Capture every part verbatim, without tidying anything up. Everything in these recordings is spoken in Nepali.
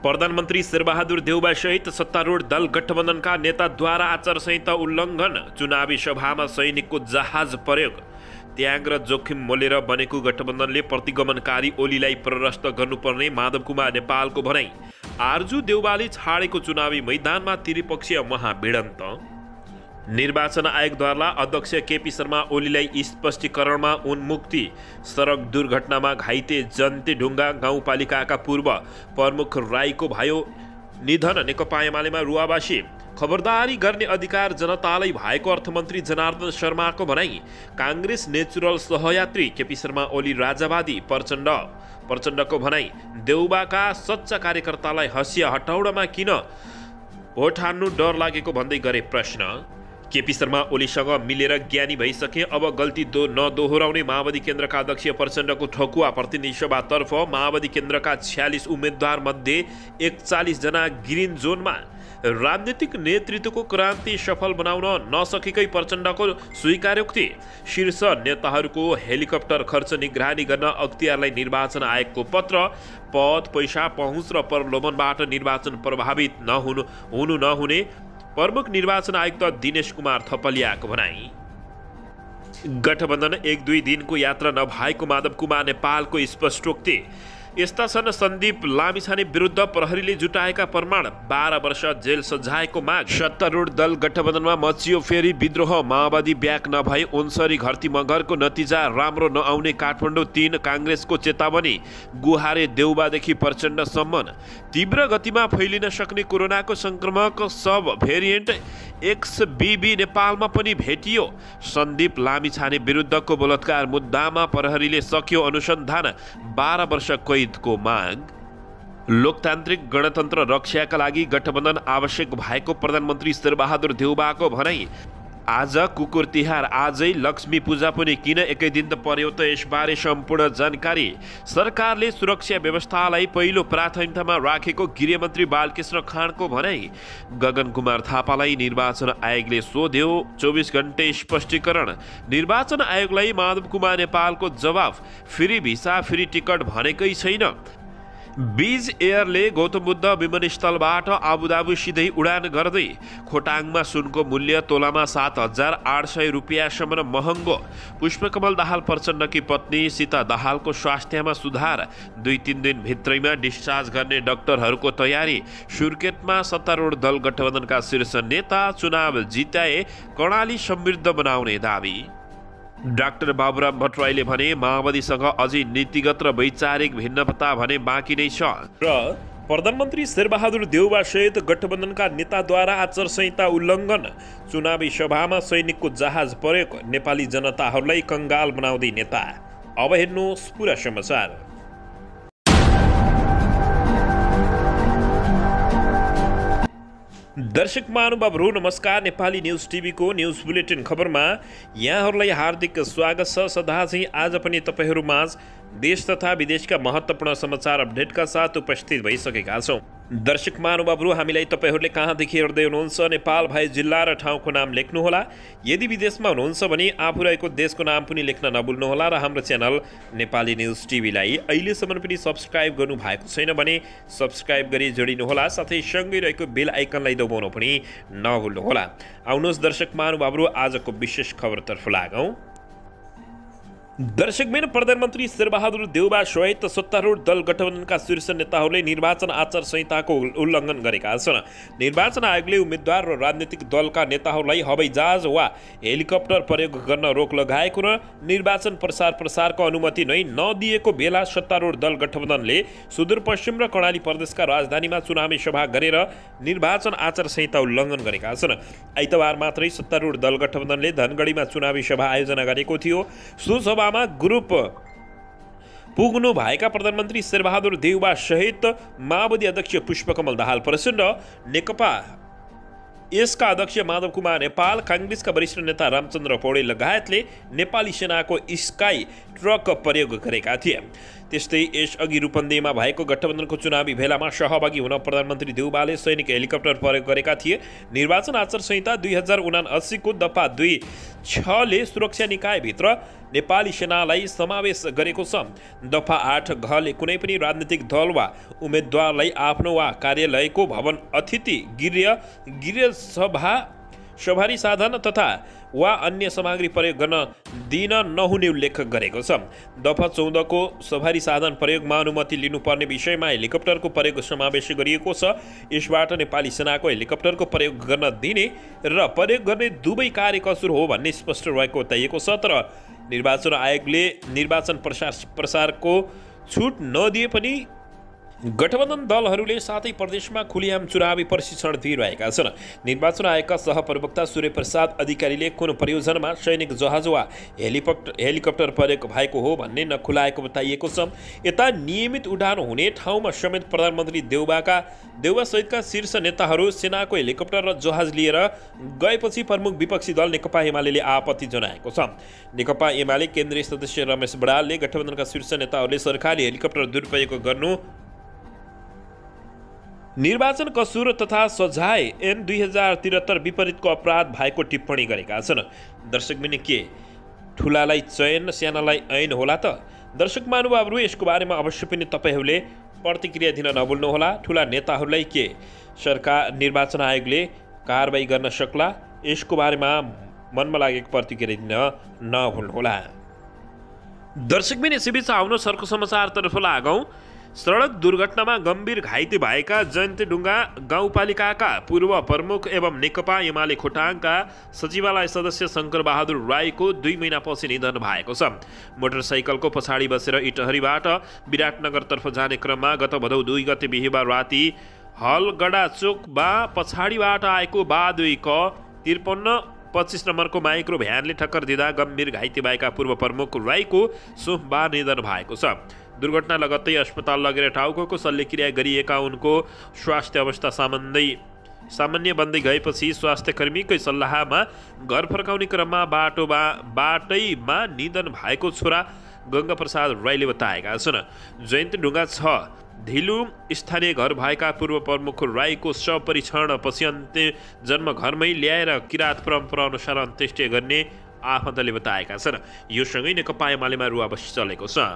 प्रधानमन्त्री शेरबहादुर देउबा सहित सत्तारूढ दल गठबन्धनका नेताद्वारा आचार संहिता उल्लङ्घन, चुनावी सभामा सैनिकको जहाज प्रयोग, त्याग र जोखिम मोलेर बनेको गठबन्धनले प्रतिगमनकारी ओलीलाई परास्त गर्नुपर्ने माधव कुमार नेपालको भनाई। आरजु देउबाले छाडेको चुनावी मैदानमा त्रिपक्षीय महाभिडन्त। निर्वाचन आयोगद्वारा अध्यक्ष केपी शर्मा ओलीलाई स्पष्टीकरणमा उन्मुक्ति। सडक दुर्घटनामा घाइते जन्तेढुङ्गा गाउँपालिकाका पूर्व प्रमुख राईको भयो निधन। नेकपा एमालेमा रुवाबासी। खबरदारी गर्ने अधिकार जनतालाई भएको अर्थमन्त्री जनार्दन शर्माको भनाई। काङ्ग्रेस नेचुरल सहयात्री केपी शर्मा ओली राजावादी। प्रचण्ड प्रचण्डको भनाई। देउबाका सच्चा कार्यकर्तालाई हँसिया हटाउनमा किन भोट हान्नु डर लागेको भन्दै गरे प्रश्न। केपी शर्मा ओलीसँग मिलेर ज्ञानी भइसके, अब गल्ती दो नदोहोऱ्याउने माओवादी केन्द्रका अध्यक्ष प्रचण्डको ठकुवा। प्रतिनिधि सभातर्फ माओवादी केन्द्रका छ्यालिस उम्मेद्वार मध्ये एकचालिस जना ग्रिन जोनमा। राजनीतिक नेतृत्वको क्रान्ति सफल बनाउन नसकेकै प्रचण्डको स्वीकारोक्ति। शीर्ष नेताहरूको हेलिकप्टर खर्च निगरानी गर्न अख्तियारलाई निर्वाचन आयोगको पत्र। पद, पैसा, पहुँच र प्रलोभनबाट निर्वाचन प्रभावित नहुनु हुनु नहुने प्रमुख निर्वाचन आयुक्त दिनेश कुमार थपलियाको भनाई। गठबन्धन एक दुई दिनको यात्रा नभएको माधव कुमार नेपालको स्पष्टोक्ति। यस्ता छन् सन्दीप लामिछाने विरुद्ध प्रहरीले जुटाएका प्रमाण। बाह्र वर्ष जेल सजायको माग। सत्तारूढ दल गठबन्धनमा मचियो फेरि विद्रोह। माओवादी ब्याक नभए उन्सरी घरती मगरको नतिजा राम्रो नआउने काठमाडौँ तीन। काङ्ग्रेसको चेतावनी। गुहारे देउबादेखि प्रचण्डसम्म। तीव्र गतिमा फैलिन सक्ने कोरोनाको संक्रमक सब भेरिएन्ट एक्सबीबी नेपालमा पनि भेटियो। सन्दीप लामिछाने विरुद्धको बलात्कार मुद्दामा प्रहरीले सक्यो अनुसन्धान। बाह्र वर्ष कैदको माग। लोकतान्त्रिक गणतन्त्र रक्षाका लागि गठबन्धन आवश्यक भएको प्रधानमन्त्री शेरबहादुर देउबाको भनाई। आज कुकुर तिहार, आजै लक्ष्मी पूजा पनि किन एकै दिन त पर्यो त यसबारे सम्पूर्ण जानकारी। सरकारले सुरक्षा व्यवस्थालाई पहिलो प्राथमिकतामा राखेको गृहमन्त्री बालकृष्ण खाँडको भनाई। गगन कुमार थापालाई निर्वाचन आयोगले सोध्यो चौबिस घण्टे स्पष्टीकरण। निर्वाचन आयोगलाई माधव कुमार नेपालको जवाफ। फ्री भिसा फ्री टिकट भनेकै छैन। बीज एयरले गौतम बुद्ध विमानस्थलबाट आबुधाबी सिधै उडान गर्दै। खोटाङमा सुनको मूल्य तोलामा सात हजार आठ सय रुपियाँसम्म महँगो। पुष्पकमल दाहाल प्रचण्डकी पत्नी सीता दाहालको स्वास्थ्यमा सुधार। दुई तिन दिन भित्रैमा डिस्चार्ज गर्ने डाक्टरहरूको तयारी। सुर्खेतमा सत्तारूढ दल गठबन्धनका शीर्ष नेता चुनाव जिताए कर्णाली समृद्ध बनाउने दावी। डाक्टर बाबुराम भट्टराईले भने माओवादीसँग अझै नीतिगत र वैचारिक भिन्नता भने बाँकी नै छ। र प्रधानमन्त्री शेरबहादुर देउबा सहित गठबन्धनका नेताद्वारा आचार संहिता उल्लङ्घन, चुनावी सभामा सैनिकको जहाज प्रयोग, नेपाली जनताहरूलाई कङ्गाल बनाउँदै नेता। अब हेर्नुहोस् पुरा समाचार। दर्शक महानुभावहरू नमस्कार। नेपाली न्युज टिभीको न्युज बुलेटिन खबरमा यहाँहरूलाई हार्दिक स्वागत छ। सदा चाहिँ आज पनि तपाईँहरूमाझ देश तथा विदेशका महत्त्वपूर्ण समाचार अपडेटका साथ उपस्थित भइसकेका छौँ। दर्शक महानुभावहरू, हामीलाई तपाईँहरूले कहाँदेखि हेर्दै हुनुहुन्छ नेपाल भए जिल्ला र ठाउँको नाम लेख्नुहोला। यदि विदेशमा हुनुहुन्छ भने आफू रहेको देशको नाम पनि लेख्न नभुल्नुहोला। र हाम्रो च्यानल नेपाली न्युज टिभीलाई अहिलेसम्म पनि सब्सक्राइब गर्नु भएको छैन भने सब्सक्राइब गरी जोडिनुहोला। साथै सँगै रहेको बेल आइकनलाई दबाउन पनि नभुल्नुहोला। आउनुहोस् दर्शक महानुभावहरू, आजको विशेष खबरतर्फ लागौँ। दर्शकबिन प्रधानमन्त्री शेरबहादुर देउबा सहित सत्तारूढ दल गठबन्धनका शीर्ष नेताहरूले निर्वाचन आचार संहिताको उल्लङ्घन गरेका छन्। निर्वाचन आयोगले उम्मेद्वार र राजनीतिक दलका नेताहरूलाई हवाईजहाज वा हेलिकप्टर प्रयोग गर्न रोक लगाएको र निर्वाचन प्रचार प्रसारको अनुमति नै नदिएको बेला सत्तारूढ दल गठबन्धनले सुदूरपश्चिम र कर्णाली प्रदेशका राजधानीमा चुनावी सभा गरेर निर्वाचन आचार संहिता उल्लङ्घन गरेका छन्। आइतबार मात्रै सत्तारूढ दल गठबन्धनले धनगढीमा चुनावी सभा आयोजना गरेको थियो। सो सभा ग्रुप पुग्नु भएका प्रधानमन्त्री शेरबहादुर देउबा सहित माओवादी अध्यक्ष पुष्पकमल दाहाल प्रचण्ड, नेकपा यसका अध्यक्ष माधव कुमार नेपाल, काङ्ग्रेसका वरिष्ठ नेता रामचन्द्र पौडेल लगायतले नेपाली सेनाको स्काई ट्रक प्रयोग गरेका थिए। त्यस्तै यसअघि रूपन्देहीमा भएको गठबन्धनको चुनावी भेलामा सहभागी हुन प्रधानमन्त्री देउबाले सैनिक हेलिकप्टर प्रयोग गरेका थिए। निर्वाचन आचार संहिता दुई हजार उनासीको दफा दुई छले सुरक्षा निकायभित्र नेपाली सेनालाई समावेश गरेको छ। दफा आठ घले कुनै पनि राजनीतिक दल वा उम्मेद्वारलाई आफ्नो वा कार्यालयको भवन, अतिथि गृह, गृह सभा, सवारी साधन तथा वा अन्य सामग्री प्रयोग गर्न दिन नहुने उल्लेख गरेको छ। दफा चौधको सवारी साधन प्रयोगमा अनुमति लिनुपर्ने विषयमा हेलिकप्टरको प्रयोग समावेश गरिएको छ। यसबाट नेपाली सेनाको हेलिकप्टरको प्रयोग गर्न दिने र प्रयोग गर्ने दुवै कार्य कसुर हो भन्ने स्पष्ट रहेको बताइएको छ। तर निर्वाचन आयोगले निर्वाचन प्रसार प्रसारको छुट नदिए पनि गठबन्धन दलहरूले सातै प्रदेशमा खुलेआम चुनावी प्रशिक्षण दिइरहेका छन्। निर्वाचन आयोगका सहप्रवक्ता सूर्य प्रसाद अधिकारीले कुन प्रयोजनमा सैनिक जहाज वा हेलिकप्टर हेलिकप्टर प्रयोग भएको हो भन्ने नखुलाएको बताइएको छ। यता नियमित उडान हुने ठाउँमा समेत प्रधानमन्त्री देउबाका देउबासहितका शीर्ष नेताहरू सेनाको हेलिकप्टर र जहाज लिएर गएपछि प्रमुख विपक्षी दल नेकपा एमाले आपत्ति जनाएको छ। नेकपा एमाले केन्द्रीय सदस्य रमेश बडालले गठबन्धनका शीर्ष नेताहरूले सरकारी हेलिकप्टर दुरुपयोग गर्नु, निर्वाचन कसुर तथा सजाय ऐन दुई हजार त्रिहत्तर विपरीतको अपराध भएको टिप्पणी गरेका छन्। दर्शकबिन के ठुलालाई चयन, सानालाई ऐन होला त? दर्शक महानुभावहरू, यसको बारेमा अवश्य पनि तपाईँहरूले प्रतिक्रिया दिन नभुल्नुहोला। ठुला नेताहरूलाई के सरकार निर्वाचन आयोगले कारबाही गर्न सक्ला? यसको बारेमा मनमा लागेको प्रतिक्रिया दिन नभुल्नुहोला। दर्शकबिन यसैबीच आउनु सरको समाचारतर्फ लागौँ। सडक दुर्घटनामा गम्भीर घाइते भएका जयन्तीडुङ्गा गाउँपालिकाका पूर्व प्रमुख एवं नेकपा एमाले खोटाङका सचिवालय सदस्य शङ्कर बहादुर राईको दुई महिनापछि निधन भएको छ। मोटरसाइकलको पछाडि बसेर इटहरीबाट विराटनगरतर्फ जाने क्रममा गत भदौ दुई गते बिहिबार राति हलगडा चोकमा पछाडिबाट आएको बा दुई क त्रिपन्न पच्चिस नम्बरको माइक्रो भ्यानले ठक्कर दिँदा गम्भीर घाइते भएका पूर्व प्रमुख राईको सोमबार निधन भएको छ। दुर्घटना लगत्तै अस्पताल लगेर टाउको शल्यक्रिया गरिएका उनको स्वास्थ्य अवस्था सामान्य सामान्य बन्दै गएपछि स्वास्थ्यकर्मीकै सल्लाहमा घर फर्काउने क्रममा बाटोमा बाटैमा निधन भएको छोरा गङ्गाप्रसाद राईले बताएका छन्। जयन्तीडुङ्गा छ धिलु स्थानीय घर भएका पूर्व प्रमुख राईको शव परीक्षण पछि अन्त्य जन्म घरमै ल्याएर किरात परम्परा अनुसार अन्त्येष्टि गर्ने आफन्तले बताएका छन्। यो सँगै नेकपा एमालेमा रुवाबसी चलेको छ।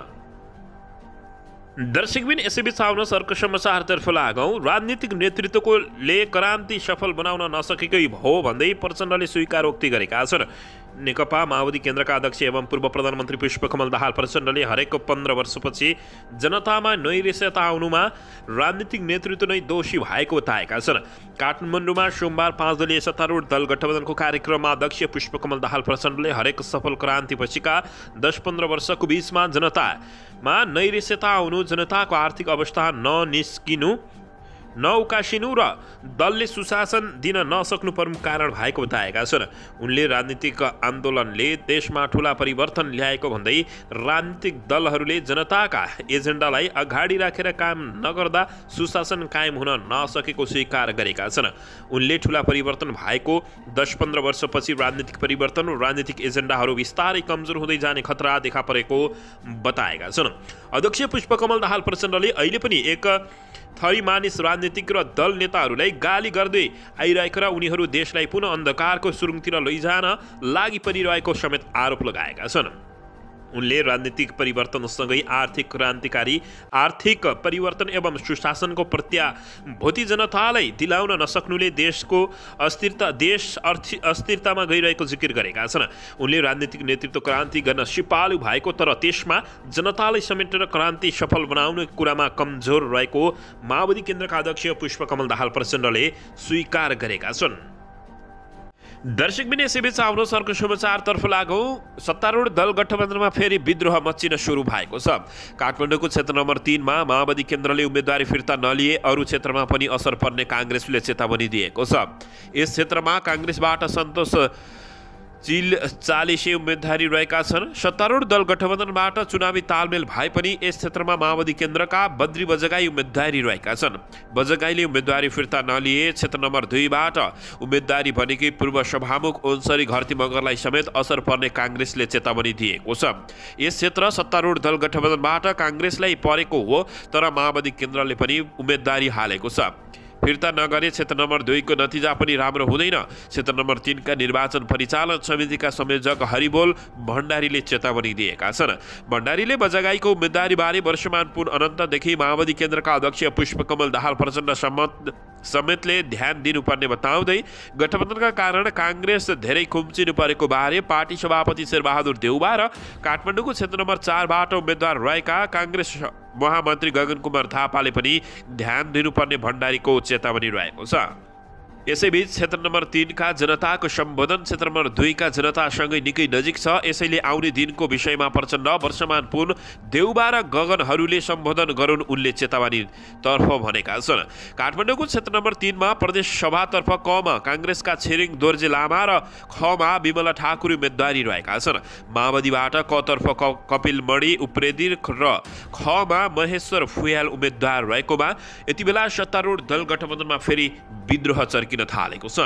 दर्शकबिन यसैबीच आउन सरको समाचारतर्फ लागौँ। राजनीतिक नेतृत्वकोले क्रान्ति सफल बनाउन नसकेकै हो भन्दै प्रचण्डले स्वीकारोक्ति गरेका छन्। नेकपा माओवादी केन्द्रका अध्यक्ष एवं पूर्व प्रधानमन्त्री पुष्पकमल दाहाल प्रचण्डले हरेक पन्ध्र वर्षपछि जनतामा नैराश्यता आउनुमा राजनीतिक नेतृत्व नै दोषी भएको बताएका छन्। काठमाडौँमा सोमबार पाँच दलीय सत्तारूढ दल गठबन्धनको कार्यक्रममा अध्यक्ष पुष्पकमल दाहाल प्रचण्डले हरेक सफल क्रान्ति पछिका दस पन्ध्र वर्षको बीचमा जनतामा नैराश्यता आउनु, जनताको आर्थिक अवस्था ननिस्किनु नउकासिनु र दलले सुशासन दिन नसक्नु प्रमुख कारण भएको बताएका छन्। उनले राजनीतिक आन्दोलनले देशमा ठूला परिवर्तन ल्याएको भन्दै राजनीतिक दलहरूले जनताका एजेन्डालाई अगाडि राखेर काम नगर्दा सुशासन कायम हुन नसकेको स्वीकार गरेका छन्। उनले ठूला परिवर्तन भएको दस पन्ध्र वर्षपछि राजनीतिक परिवर्तन र राजनीतिक एजेन्डाहरू बिस्तारै कमजोर हुँदै जाने खतरा देखा परेको बताएका छन्। अध्यक्ष पुष्पकमल दाहाल प्रचण्डले अहिले पनि एक थरी मानिस राजनीतिक र दल नेताहरूलाई गाली गर्दै आइरहेका र उनीहरू देशलाई पुनः अन्धकारको सुरुङतिर लैजान लागि परिरहेको समेत आरोप लगाएका छन्। उनले राजनीतिक परिवर्तनसँगै आर्थिक क्रान्तिकारी आर्थिक परिवर्तन एवं सुशासनको प्रत्याभूति जनतालाई दिलाउन नसक्नुले देशको अस्थिरता देश अर्थ अस्थिरतामा गइरहेको जिकिर गरेका छन्। उनले राजनीतिक नेतृत्व क्रान्ति गर्न सिपालु भएको तर त्यसमा जनतालाई समेटेर क्रान्ति सफल बनाउने कुरामा कमजोर रहेको माओवादी केन्द्रका अध्यक्ष पुष्पकमल दाहाल प्रचण्डले स्वीकार गरेका छन्। दर्शकबिन यसैबीच आउनु सरको समाचारतर्फ लागौँ। सत्तारूढ दल गठबन्धनमा फेरि विद्रोह मच्चिन सुरु भएको छ। काठमाडौँको क्षेत्र नम्बर तीनमा माओवादी केन्द्रले उम्मेदवारी फिर्ता नलिए अरू क्षेत्रमा पनि असर पर्ने काङ्ग्रेसले चेतावनी दिएको छ। यस क्षेत्रमा काङ्ग्रेसबाट सन्तोष चिल चालिसे उम्मेदवारी रहेका छन्। सत्तारूढ दल गठबन्धनबाट चुनावी तालमेल भए पनि यस क्षेत्रमा माओवादी केन्द्रका बद्री बजगाई उम्मेदवारी रहेका छन्। बजगाईले उम्मेदवारी फिर्ता नलिए क्षेत्र नम्बर दुईबाट उम्मेदवारी भनेकी पूर्व सभामुख ओन्सरी घरती मगरलाई समेत असर पर्ने काङ्ग्रेसले चेतावनी दिएको छ। यस क्षेत्र सत्तारूढ दल गठबन्धनबाट काङ्ग्रेसलाई परेको हो, तर माओवादी केन्द्रले पनि उम्मेदवारी हालेको छ। फिर्ता नगरे क्षेत्र नम्बर दुईको नतिजा पनि राम्रो हुँदैन। क्षेत्र नम्बर तीनका निर्वाचन परिचालन समितिका संयोजक हरिबोल भण्डारीले चेतावनी दिएका छन्। भण्डारीले बजगाईको उम्मेदवारीबारे वर्षमान पुन अनन्तदेखि माओवादी केन्द्रका अध्यक्ष पुष्पकमल दाहाल प्रचण्ड सम्मत समेतले ध्यान दिनुपर्ने बताउँदै गठबन्धनका कारण काङ्ग्रेस धेरै खुम्चिनु परेको बारे पार्टी सभापति शेरबहादुर देउबा र काठमाडौँको क्षेत्र नम्बर चारबाट उम्मेद्वार रहेका काङ्ग्रेस महामन्त्री गगन कुमार थापाले पनि ध्यान दिनुपर्ने भण्डारीको चेतावनी रहेको छ। यसैबीच क्षेत्र नम्बर तीनका जनताको सम्बोधन क्षेत्र नम्बर दुईका जनतासँगै निकै नजिक छ। यसैले आउने दिनको विषयमा प्रचण्ड, वर्षमान पुन, देउबा र गगनहरूले सम्बोधन गरून् उनले चेतावनी तर्फ भनेका छन्। काठमाडौँको क्षेत्र नम्बर तीनमा प्रदेश सभातर्फ कमा काङ्ग्रेसका छिरिङ दोर्जे लामा र खमा विमला ठाकुर उम्मेदवारी रहेका छन्। माओवादीबाट कतर्फ कपिल मणि उप्रेती र खमा महेश्वर फुयाल उम्मेदवार रहेकोमा यति बेला सत्तारूढ दल गठबन्धनमा फेरि विद्रोह चर्किन थालेको छ।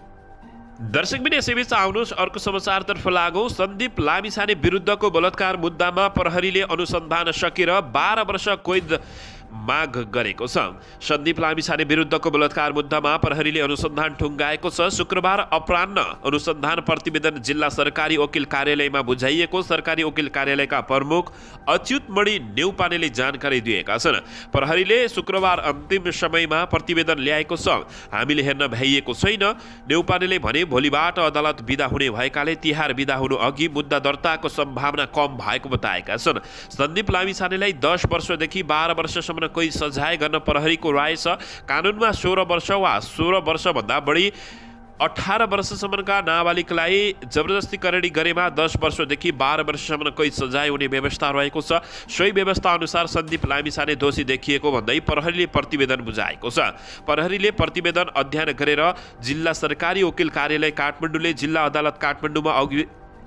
दर्शकबिन यसैबीच आउनुहोस् अर्को समाचारतर्फ लागौँ। सन्दीप लामिछाने विरुद्धको बलात्कार मुद्दामा प्रहरीले अनुसन्धान सकेर बाह्र वर्ष कैद माग गरेको छ। सन्दीप लामिछाने विरुद्धको बलात्कार मुद्दामा प्रहरीले अनुसन्धान ठुङ्गाएको छ। शुक्रबार अपराह्न अनुसन्धान प्रतिवेदन जिल्ला सरकारी वकिल कार्यालयमा बुझाइएको सरकारी वकिल कार्यालयका प्रमुख अच्युतमणि नेउपानेले जानकारी दिएका छन्। प्रहरीले शुक्रबार अन्तिम समयमा प्रतिवेदन ल्याएको छ। हामीले हेर्न भ्याइएको छैन। नेउपानेले भने भोलिबाट अदालत बिदा हुने भएकाले तिहार बिदा हुनु अघि मुद्दा दर्ताको सम्भावना कम भएको बताएका छन्। सन्दीप लामिछानेलाई दस वर्षदेखि बाह्र वर्षसम्म कोही सजाय गर्न प्रहरीको राय छ। कानुनमा सोह्र वर्ष वा सोह्र वर्षभन्दा बढी अठारह वर्षसम्मका नाबालिगलाई जबरजस्ती करणी गरेमा दस वर्षदेखि बाह्र वर्षसम्म कोही सजाय हुने व्यवस्था रहेको छ। सोही व्यवस्था अनुसार सन्दीप लामिछाने दोषी देखिएको भन्दै प्रहरीले प्रतिवेदन बुझाएको छ। प्रहरीले प्रतिवेदन अध्ययन गरेर जिल्ला सरकारी वकिल कार्यालय काठमाडौँले जिल्ला अदालत काठमाडौँमा अघि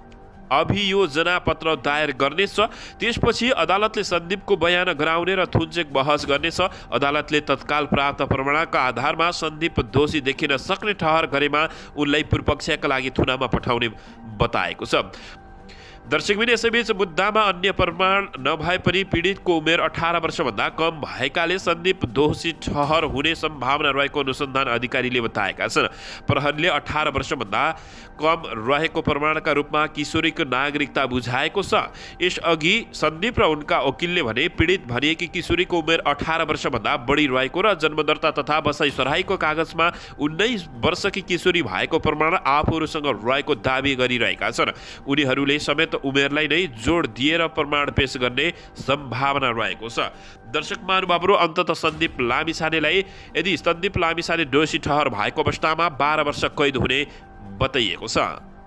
अभियोजना पत्र दायर गर्नेछ। त्यसपछि अदालतले सन्दीपको बयान गराउने र थुन्चेक बहस गर्नेछ। अदालतले तत्काल प्राप्त प्रमाणका आधारमा सन्दीप दोषी देखिन सक्ने ठहर गरेमा उनलाई पूर्वपक्षका लागि थुनामा पठाउने बताएको छ। दर्शकबिन यसैबीच मुद्दामा अन्य प्रमाण नभए पनि पीडितको उमेर अठारह वर्षभन्दा कम भएकाले सन्दीप दोषी ठहर हुने सम्भावना रहेको अनुसन्धान अधिकारीले बताएका छन्। प्रहरीले अठारह वर्षभन्दा कम रहेको प्रमाणका रूपमा किशोरीको नागरिकता बुझाएको छ। यसअघि सन्दीप र उनका वकिलले भने पीडित भनिएकी किशोरीको उमेर अठारह वर्षभन्दा बढी रहेको र जन्मदर्ता तथा बसाइ सराईको कागजमा उन्नाइस वर्षकी किशोरी भएको प्रमाण आफूहरूसँग रहेको दावी गरिरहेका छन्। उनीहरूले समेत उमेरलाई नै जोड दिएर प्रमाण पेश गर्ने सम्भावना रहेको छ। दर्शक महानुभावहरू, अन्ततः सन्दीप लामिछानेलाई यदि सन्दीप लामिछाने दोषी ठहर भएको अवस्थामा बाह्र वर्ष कैद हुने बताइएको छ।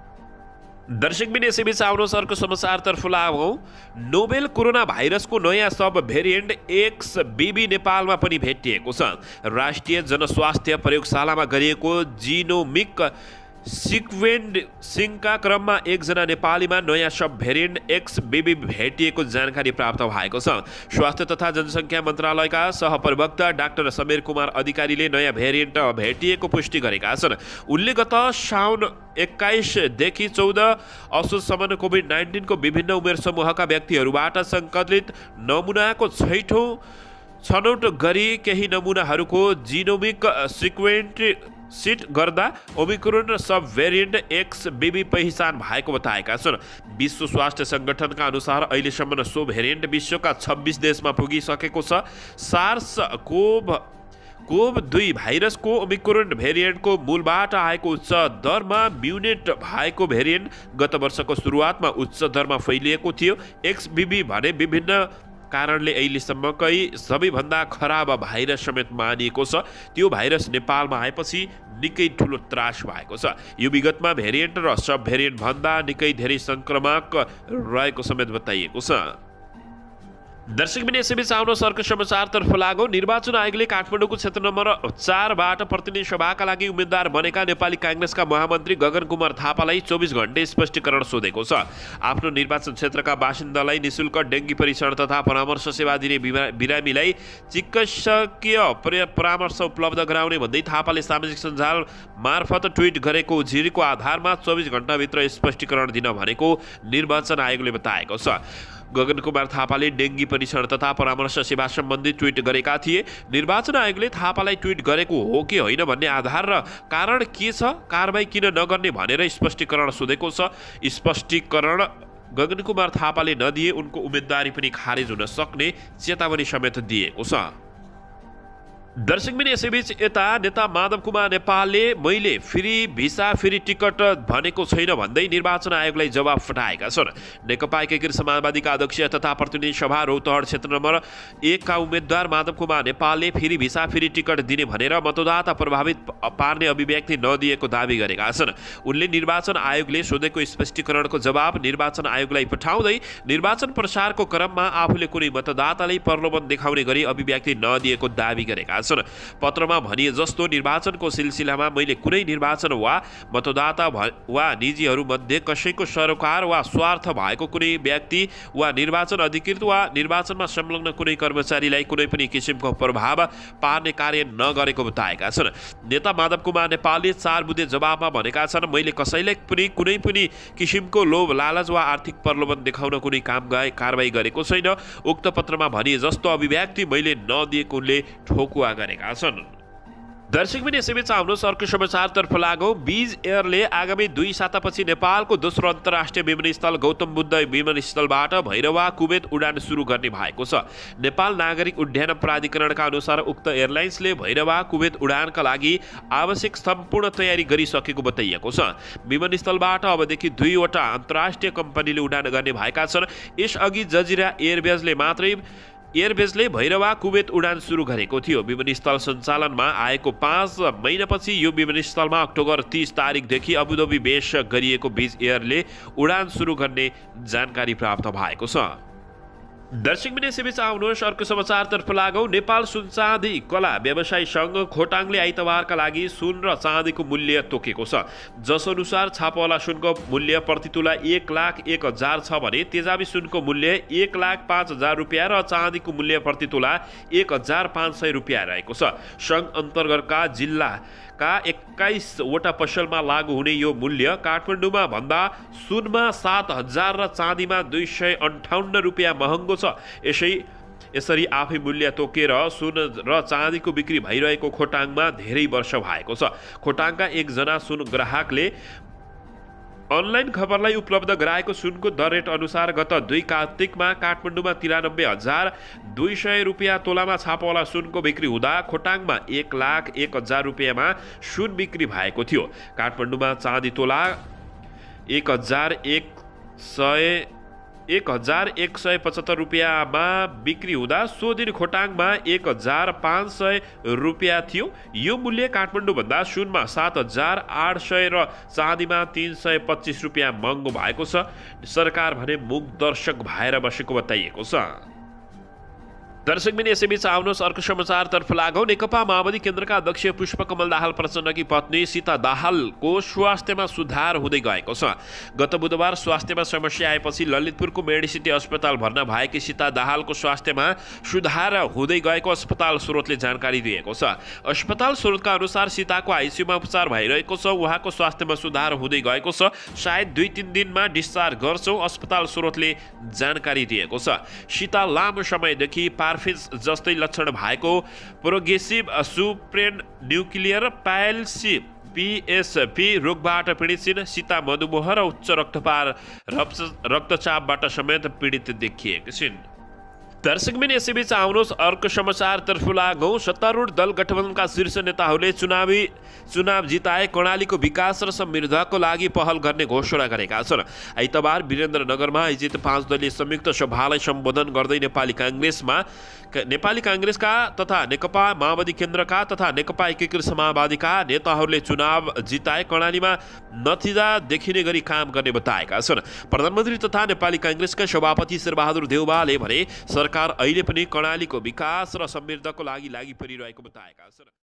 दर्शकबिन यसैबीच आउनुहोस् अर्को समाचारतर्फ लागौँ। नोभेल कोरोना भाइरसको नयाँ सब भेरिएन्ट एक्स बीबी नेपालमा पनि भेटिएको छ। राष्ट्रिय जनस्वास्थ्य प्रयोगशालामा गरिएको जिनोमिक सिक्वेन्सिङका क्रममा एकजना नेपालीमा नयाँ सब भेरिएन्ट एक्स बीबी भेटिएको जानकारी प्राप्त भएको छ। स्वास्थ्य तथा जनसङ्ख्या मन्त्रालयका सहप्रवक्ता डाक्टर समीर कुमार अधिकारीले नयाँ भेरिएन्ट भेटिएको पुष्टि गरेका छन्। उनले गत साउन एक्काइसदेखि चौध असोजसम्म कोभिड नाइन्टिनको विभिन्न उमेर समूहका व्यक्तिहरूबाट सङ्कलित नमुनाको छैठौँ छनौट गरी केही नमुनाहरूको जिनोमिक सिक्वेन्ट सिट गर्दा ओमिक्रोन र सब भेरिएन्ट एक्स बीबी पहिचान भएको बताएका छन्। विश्व स्वास्थ्य सङ्गठनका अनुसार अहिलेसम्म सो भेरिएन्ट विश्वका छब्बिस देशमा पुगिसकेको छ। सार्स कोभ कोभ दुई भाइरसको ओमिक्रोन भेरिएन्टको मूलबाट आएको उच्च दरमा म्युटेट भएको भेरिएन्ट गत वर्षको सुरुवातमा उच्च दरमा फैलिएको थियो। एक्स बीबी भने विभिन्न कारणले अहिलेसम्मकै सबैभन्दा खराब भाइरस समेत मानिएको छ। त्यो भाइरस नेपालमा आएपछि निकै ठुलो त्रास भएको छ। यो विगतमा भेरिएन्ट र सब भेरिएन्ट भन्दा निकै धेरै सङ्क्रामक रहेको समेत बताइएको छ। दर्शकबिन यसैबीच आउनुहोस् अर्को समाचारतर्फ लागौँ। निर्वाचन आयोगले काठमाडौँको क्षेत्र नम्बर चारबाट प्रतिनिधि सभाका लागि उम्मेद्वार बनेका नेपाली काङ्ग्रेसका महामन्त्री गगन कुमार थापालाई चौबिस घण्टे स्पष्टीकरण सोधेको छ। आफ्नो निर्वाचन क्षेत्रका बासिन्दालाई निशुल्क डेङ्गी परीक्षण तथा परामर्श सेवा दिने बिरामीलाई चिकित्सकीय परामर्श उपलब्ध गराउने भन्दै थापाले सामाजिक सञ्जाल मार्फत ट्विट गरेको उजुरीको आधारमा चौबिस घण्टाभित्र स्पष्टीकरण दिन भनेको निर्वाचन आयोगले बताएको छ। गगन कुमार थापाले डेङ्गी परीक्षण तथा परामर्श सेवा सम्बन्धी ट्विट गरेका थिए। निर्वाचन आयोगले थापालाई ट्विट गरेको हो कि होइन भन्ने आधार र कारण के छ, कारबाही किन नगर्ने भनेर स्पष्टीकरण सोधेको छ। स्पष्टीकरण गगन कुमार थापाले नदिए उनको उम्मेदवारी पनि खारेज हुन सक्ने चेतावनी समेत दिएको छ। दर्शकबिन यसैबीच यता नेता माधव कुमार नेपालले मैले फ्री भिसा फ्री टिकट भनेको छैन भन्दै निर्वाचन आयोगलाई जवाफ फटाएका छन्। नेकपा एकीकृत समाजवादीका अध्यक्ष तथा प्रतिनिधि सभा रौतहट क्षेत्र नम्बर एकका उम्मेद्वार माधव कुमार नेपालले फ्री भिसा फ्री टिकट दिने भनेर मतदाता प्रभावित पार्ने अभिव्यक्ति नदिएको दावी गरेका छन्। उनले निर्वाचन आयोगले सोधेको स्पष्टीकरणको जवाब निर्वाचन आयोगलाई पठाउँदै निर्वाचन प्रचारको क्रममा आफूले कुनै मतदातालाई प्रलोभन देखाउने गरी अभिव्यक्ति नदिएको दावी गरेका छन्। पत्रमा भनिए जस्तो निर्वाचनको सिलसिलामा मैले कुनै निर्वाचन वा मतदाता वा निजीहरूमध्ये कसैको सरोकार वा स्वार्थ भएको कुनै व्यक्ति वा निर्वाचन अधिकृत वा निर्वाचनमा संलग्न कुनै कर्मचारीलाई कुनै पनि किसिमको प्रभाव पार्ने कार्य नगरेको बताएका छन्। नेता माधव कुमार नेपालले चार बुँदे जवाबमा भनेका छन् मैले कसैलाई पनि कुनै पनि किसिमको लोभ लालच वा आर्थिक प्रलोभन देखाउन कुनै काम कारबाही गरेको छैन। उक्त पत्रमा भनिए जस्तो अभिव्यक्ति मैले नदिएको उनले ठोकुवा गरेका छन्। दर्शकबिन यसैबीच आउनुहोस् अर्को समाचारतर्फ लागौँ। बीज एयरले आगामी दुई सातापछि नेपालको दोस्रो अन्तर्राष्ट्रिय विमानस्थल गौतम बुद्ध विमानस्थलबाट भैरवा कुवेत उडान सुरु गर्ने भएको छ। नेपाल नागरिक उड्डयन प्राधिकरणका अनुसार उक्त एयरलाइन्सले भैरवा कुवेत उडानका लागि आवश्यक सम्पूर्ण तयारी गरिसकेको बताइएको छ। विमानस्थलबाट अबदेखि दुईवटा अन्तर्राष्ट्रिय कम्पनीले उडान गर्ने भएका छन्। यसअघि जजिरा एयरवेजले मात्रै एयरबेजले भैरवा कुवेत उडान सुरु गरेको थियो। विमानस्थल सञ्चालनमा आएको पाँच महिनापछि यो विमानस्थलमा अक्टोबर तीस तारिकदेखि अबुधाबी बेस गरिएको बीज एयरले उडान सुरु गर्ने जानकारी प्राप्त भएको छ। दर्शकबिन यसैबीच आउनुहोस् अर्को समाचारतर्फ लागौँ। नेपाल सुन चाँदी कला व्यवसायी सङ्घ खोटाङले आइतबारका लागि सुन र चाँदीको मूल्य तोकेको छ। जसअनुसार छापावाला सुनको मूल्य प्रतितोला एक लाख एक हजार छ भने तेजाबी सुनको मूल्य एक लाख पाँच हजार रुपियाँ र चाँदीको मूल्य प्रतितोला एक हजार पाँच सय रुपियाँ रहेको छ। सङ्घ अन्तर्गतका जिल्ला का एक्काइसवटा पसलमा लागू हुने यो मूल्य काठमाडौँमा भन्दा सुनमा सात हजार र चाँदीमा दुई सय अन्ठाउन्न रुपियाँ महँगो छ। यसै यसरी आफै मूल्य तोकेर सुन र चाँदीको बिक्री भइरहेको खोटाङमा धेरै वर्ष भएको छ। खोटाङका एकजना सुन ग्राहकले अनलाइन खबरलाई उपलब्ध गराएको सुनको दर रेट अनुसार गत दुई कार्तिकमा काठमाडौँमा तिरानब्बे हजार दुई सय रुपियाँ तोलामा छापावाला सुनको बिक्री हुँदा खोटाङमा एक लाख एक हजार रुपियाँमा सुन बिक्री भएको थियो। काठमाडौँमा चाँदी तोला एक हजार एक सय एक हजार एक सय पचहत्तर रुपियाँमा बिक्री हुँदा सो दिन खोटाङमा एक हजार पाँच सय रुपियाँ थियो। यो मूल्य काठमाडौँभन्दा सुनमा सात हजार आठ सय र चाँदीमा तीन सय पच्चिस रुपियाँ महँगो भएको छ। सरकार भने मुख दर्शक भएर बसेको बताइएको छ। दर्शकबिन यसैबीच आउनुहोस् अर्को समाचारतर्फ लागौँ। नेकपा माओवादी केन्द्रका अध्यक्ष पुष्पकमल दाहाल प्रचण्डकी पत्नी सीता दाहालको स्वास्थ्यमा सुधार हुँदै गएको छ। गत बुधबार स्वास्थ्यमा समस्या आएपछि ललितपुरको मेडिसिटी अस्पताल भर्ना भएकी सीता दाहालको स्वास्थ्यमा सुधार हुँदै गएको अस्पताल स्रोतले जानकारी दिएको छ। अस्पताल स्रोतका अनुसार सीताको आइसियुमा उपचार भइरहेको छ। उहाँको स्वास्थ्यमा सुधार हुँदै गएको छ। सायद दुई तिन दिनमा डिस्चार्ज गर्छौँ, अस्पताल स्रोतले जानकारी दिएको छ। सीता लामो समयदेखि पार्फिज जस्तै लक्षण भएको progressive supranuclear palsy PSP रोगबाट पीडित छिन्। सीता मधुमेह र उच्च रक्तचाप रक्तचापबाट समेत पीडित देखिएकी छिन्। दर्शकबिन यसैबीच आउनुहोस् अर्को समाचारतर्फ लागौँ। सत्तारूढ दल गठबन्धनका शीर्ष नेताहरूले चुनावी चुनाव जिताए कर्णालीको विकास र समृद्धको लागि पहल गर्ने घोषणा गरेका छन्। आइतबार वीरेन्द्रनगरमा आयोजित पाँच दलीय संयुक्त सभालाई सम्बोधन गर्दै नेपाली काङ्ग्रेसमा नेपाली काङ्ग्रेसका तथा नेकपा माओवादी केन्द्रका तथा नेकपा एकीकृत समाजवादीका नेताहरूले चुनाव जिताए कर्णालीमा नतिजा देखिने गरी काम गर्ने बताएका छन्। प्रधानमन्त्री तथा नेपाली काङ्ग्रेसका सभापति शेरबहादुर देउवाले भने सरकार सरकार अहिले पनि कर्णालीको विकास र समृद्धको लागि लागि परिरहेको बताएका छन्।